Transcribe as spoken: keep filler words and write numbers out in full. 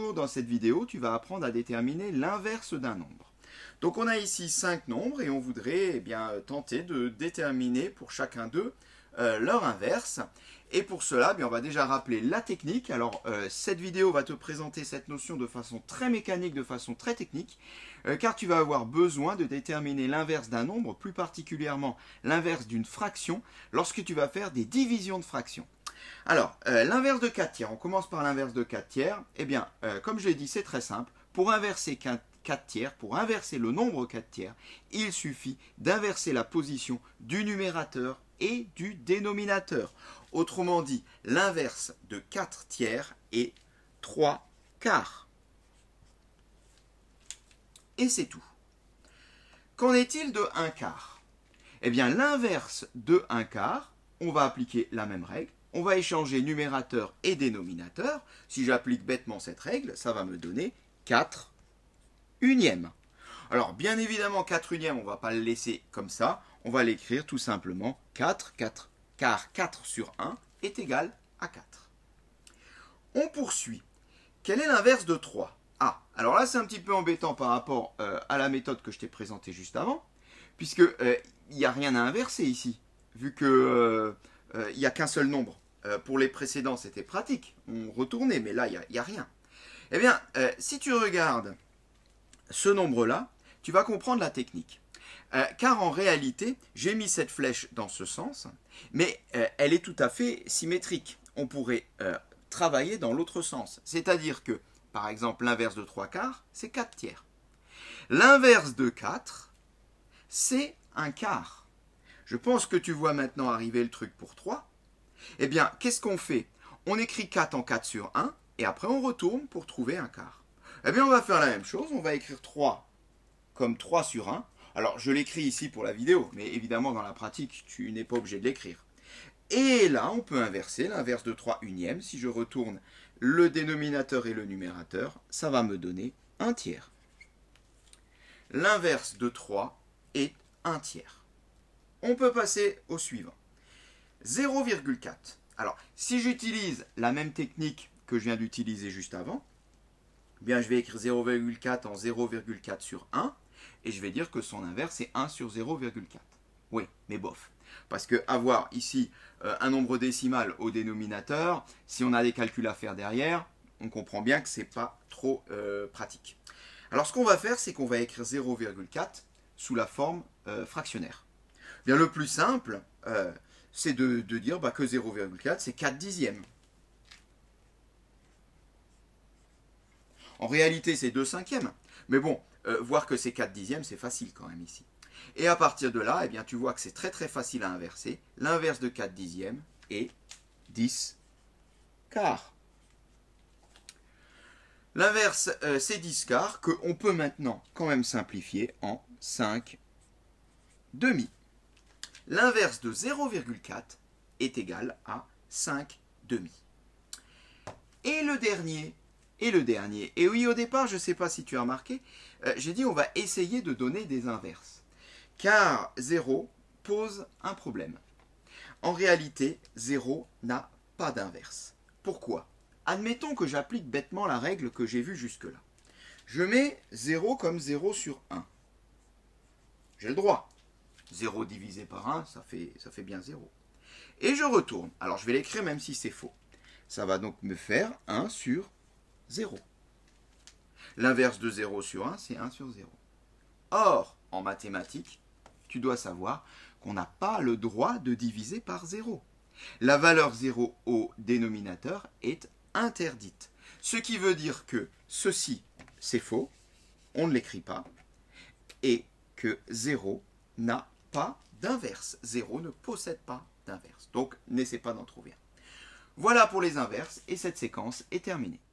jour dans cette vidéo, tu vas apprendre à déterminer l'inverse d'un nombre. Donc on a ici cinq nombres et on voudrait eh bien, tenter de déterminer pour chacun d'eux euh, leur inverse. Et pour cela, eh bien, on va déjà rappeler la technique. Alors euh, cette vidéo va te présenter cette notion de façon très mécanique, de façon très technique, euh, car tu vas avoir besoin de déterminer l'inverse d'un nombre, plus particulièrement l'inverse d'une fraction, lorsque tu vas faire des divisions de fractions. Alors, euh, l'inverse de quatre tiers, on commence par l'inverse de quatre tiers. Eh bien, euh, comme je l'ai dit, c'est très simple. Pour inverser quatre tiers, pour inverser le nombre quatre tiers, il suffit d'inverser la position du numérateur et du dénominateur. Autrement dit, l'inverse de quatre tiers est trois quarts. Et c'est tout. Qu'en est-il de un quart? Eh bien, l'inverse de un quart, on va appliquer la même règle. On va échanger numérateur et dénominateur. Si j'applique bêtement cette règle, ça va me donner quatre unièmes. Alors, bien évidemment, quatre unièmes, on ne va pas le laisser comme ça. On va l'écrire tout simplement quatre, quatre, car quatre sur un est égal à quatre. On poursuit. Quel est l'inverse de trois? Ah, alors là, c'est un petit peu embêtant par rapport euh, à la méthode que je t'ai présentée juste avant, puisque euh, il n'y a rien à inverser ici, vu que euh, euh, il n'y a qu'un seul nombre. Euh, pour les précédents, c'était pratique, on retournait, mais là, il n'y a, a rien. Eh bien, euh, si tu regardes ce nombre-là, tu vas comprendre la technique. Euh, car en réalité, j'ai mis cette flèche dans ce sens, mais euh, elle est tout à fait symétrique. On pourrait euh, travailler dans l'autre sens. C'est-à-dire que, par exemple, l'inverse de trois quarts, c'est quatre tiers. L'inverse de quatre, c'est un quart. Je pense que tu vois maintenant arriver le truc pour trois. Eh bien, qu'est-ce qu'on fait? On écrit quatre en quatre sur un, et après on retourne pour trouver un quart. Eh bien, on va faire la même chose. On va écrire trois comme trois sur un. Alors, je l'écris ici pour la vidéo, mais évidemment, dans la pratique, tu n'es pas obligé de l'écrire. Et là, on peut inverser l'inverse de trois unièmes. Si je retourne le dénominateur et le numérateur, ça va me donner un tiers. L'inverse de trois est un tiers. On peut passer au suivant. zéro virgule quatre. Alors, si j'utilise la même technique que je viens d'utiliser juste avant, eh bien, je vais écrire zéro virgule quatre en zéro virgule quatre sur un, et je vais dire que son inverse est un sur zéro virgule quatre. Oui, mais bof. Parce que avoir ici euh, un nombre décimal au dénominateur, si on a des calculs à faire derrière, on comprend bien que ce n'est pas trop euh, pratique. Alors, ce qu'on va faire, c'est qu'on va écrire zéro virgule quatre sous la forme euh, fractionnaire. Bien, le plus simple, euh, c'est de, de dire bah, que zéro virgule quatre, c'est quatre dixièmes. En réalité, c'est deux cinquièmes. Mais bon, euh, voir que c'est quatre dixièmes, c'est facile quand même ici. Et à partir de là, eh bien, tu vois que c'est très très facile à inverser. L'inverse de quatre dixièmes est dix quarts. L'inverse, euh, c'est dix quarts, qu'on peut maintenant quand même simplifier en cinq demi. L'inverse de zéro virgule quatre est égal à cinq demi. Et le dernier, et le dernier. Et oui, au départ, je ne sais pas si tu as remarqué, euh, j'ai dit on va essayer de donner des inverses. Car zéro pose un problème. En réalité, zéro n'a pas d'inverse. Pourquoi? Admettons que j'applique bêtement la règle que j'ai vue jusque-là. Je mets zéro comme zéro sur un. J'ai le droit. zéro divisé par un, ça fait, ça fait bien zéro. Et je retourne. Alors, je vais l'écrire même si c'est faux. Ça va donc me faire un sur zéro. L'inverse de zéro sur un, c'est un sur zéro. Or, en mathématiques, tu dois savoir qu'on n'a pas le droit de diviser par zéro. La valeur zéro au dénominateur est interdite. Ce qui veut dire que ceci, c'est faux, on ne l'écrit pas, et que zéro n'a pas d'inverse. zéro ne possède pas d'inverse. Donc, n'essaie pas d'en trouver un. Voilà pour les inverses, et cette séquence est terminée.